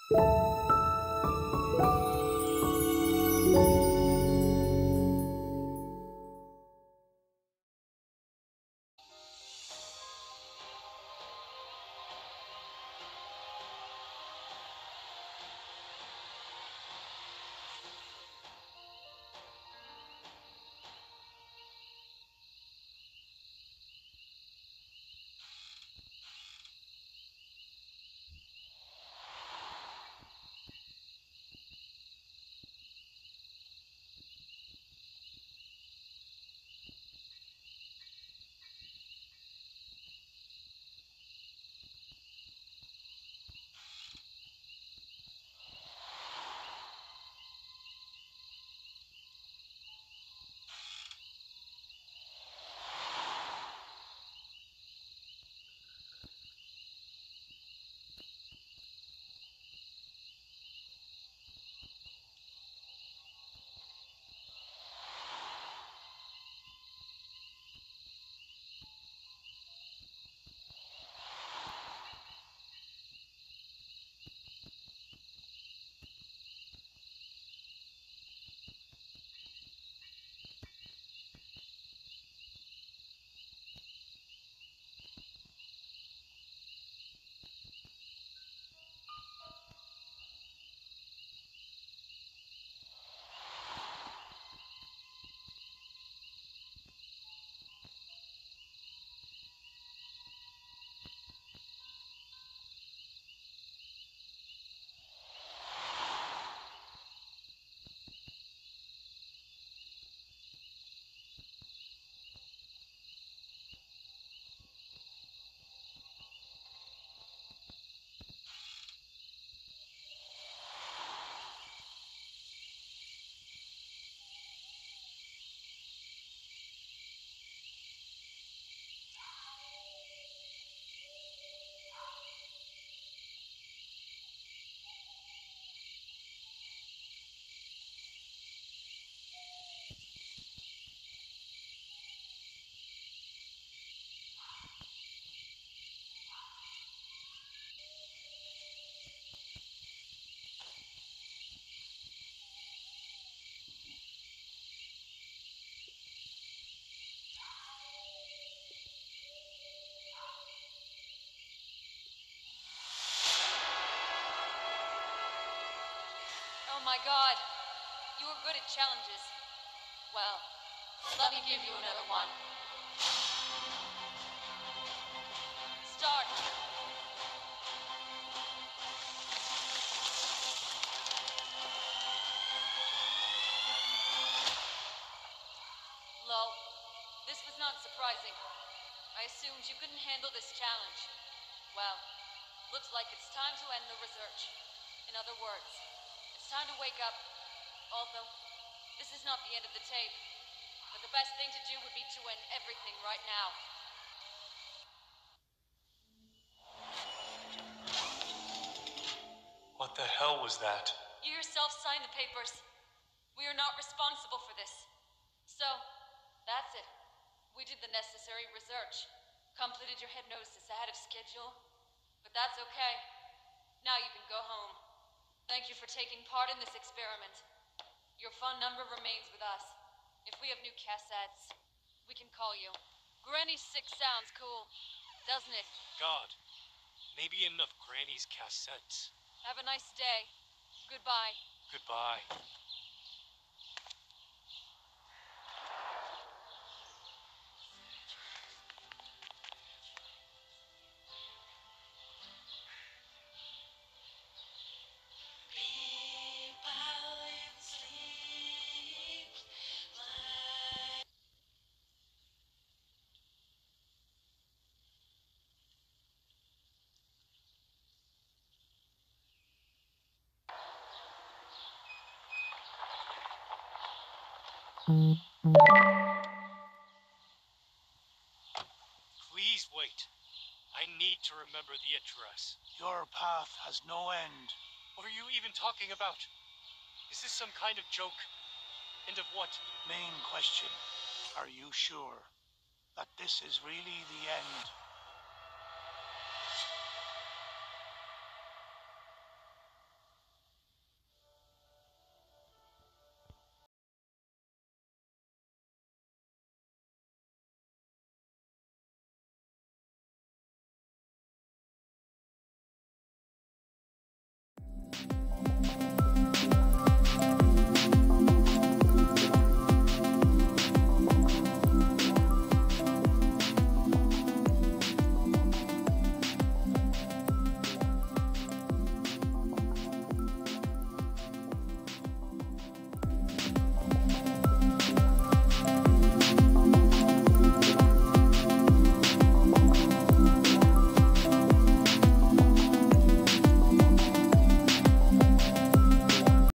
Oh my god, you were good at challenges. Well, let me give you another one. Start. Lol, this was not surprising. I assumed you couldn't handle this challenge. Well, looks like it's time to end the research. In other words, it's time to wake up. Although, this is not the end of the tape. But the best thing to do would be to end everything right now. What the hell was that? You yourself signed the papers. We are not responsible for this. So, that's it. We did the necessary research. Completed your hypnosis ahead of schedule. But that's okay. Now you can go home. Thank you for taking part in this experiment. Your phone number remains with us. If we have new cassettes, we can call you. Granny 6 sounds cool, doesn't it? God, maybe enough Granny's cassettes. Have a nice day. Goodbye. Goodbye. Please wait. I need to remember the address. Your path has no end. What are you even talking about? Is this some kind of joke? End of what? Main question. Are you sure that this is really the end?